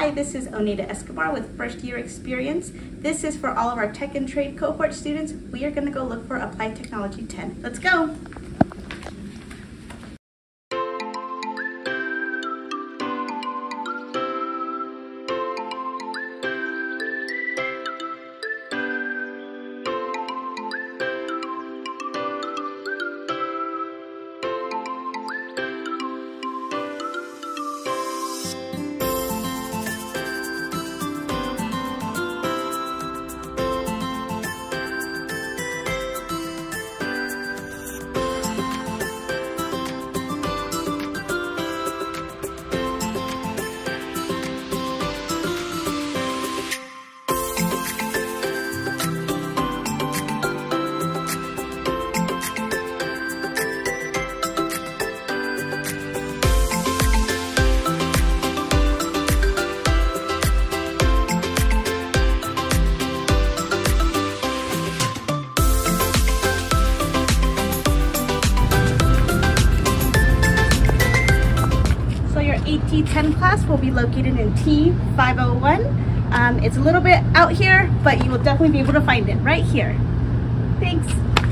Hi, this is Oneida Escobar with first year experience. This is for all of our tech and trade cohort students. We are going to go look for Applied Technology 10. Let's go. AT10 class will be located in T501. It's a little bit out here, but you will definitely be able to find it right here. Thanks.